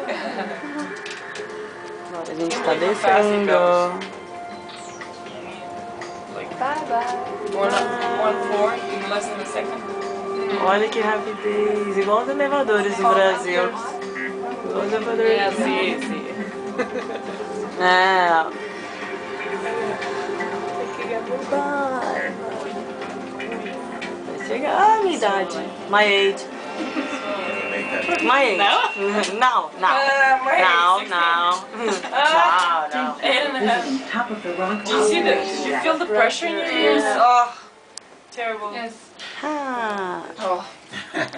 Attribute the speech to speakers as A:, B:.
A: Agora a gente tá descendo.
B: Bye bye. 1:04 in less than a second.
A: Olha que rapidez, igual os elevadores do Brasil. Igual os elevadores.
B: É, sim, sim.
A: Não. Vai chegar. Ah, minha idade. My age. My age.
B: No?
A: Não, não.
B: my
A: Não,
B: age,
A: não. Não,
B: 8.5. Do you see the? Did you feel the pressure in your ears? Oh, terrible.
C: Yes.
A: não.
B: Oh.